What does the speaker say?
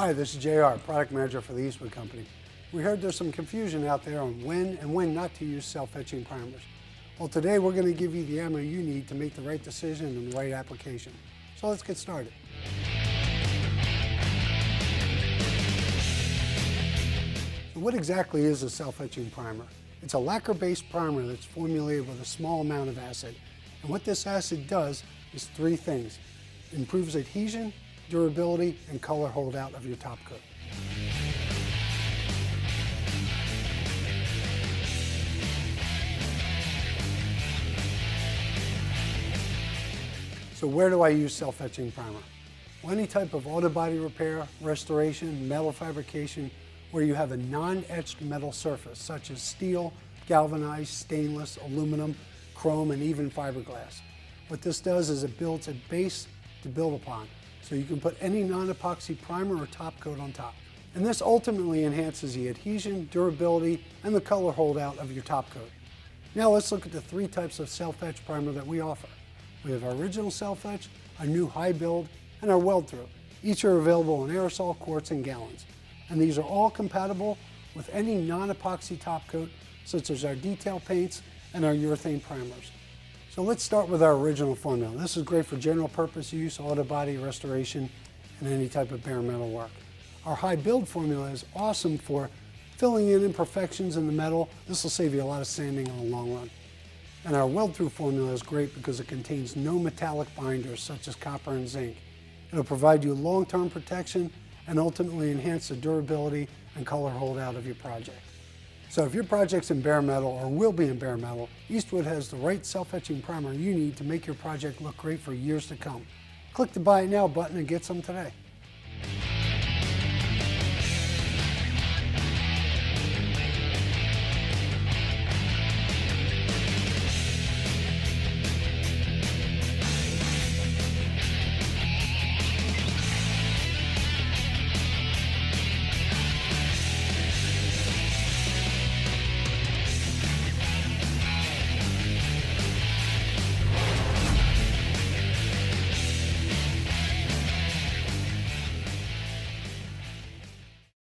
Hi, this is JR, Product Manager for the Eastwood Company. We heard there's some confusion out there on when and when not to use self-etching primers. Well, today we're going to give you the ammo you need to make the right decision and the right application. So let's get started. So what exactly is a self-etching primer? It's a lacquer-based primer that's formulated with a small amount of acid. And what this acid does is three things. It improves adhesion, durability, and color holdout of your top coat. So where do I use self-etching primer? Well, any type of auto body repair, restoration, metal fabrication, where you have a non-etched metal surface, such as steel, galvanized, stainless, aluminum, chrome, and even fiberglass. What this does is it builds a base to build upon, so you can put any non-epoxy primer or top coat on top. And this ultimately enhances the adhesion, durability, and the color holdout of your top coat. Now let's look at the three types of self-etch primer that we offer. We have our original self-etch, our new high build, and our Weld Thru. Each are available in aerosol, quarts, and gallons. And these are all compatible with any non-epoxy top coat, such as our detail paints and our urethane primers. So let's start with our original formula. This is great for general purpose use, auto body restoration, and any type of bare metal work. Our high build formula is awesome for filling in imperfections in the metal. This will save you a lot of sanding in the long run. And our Weld Thru formula is great because it contains no metallic binders such as copper and zinc. It'll provide you long-term protection and ultimately enhance the durability and color holdout of your project. So if your project's in bare metal or will be in bare metal, Eastwood has the right self-etching primer you need to make your project look great for years to come. Click the Buy It Now button and get some today.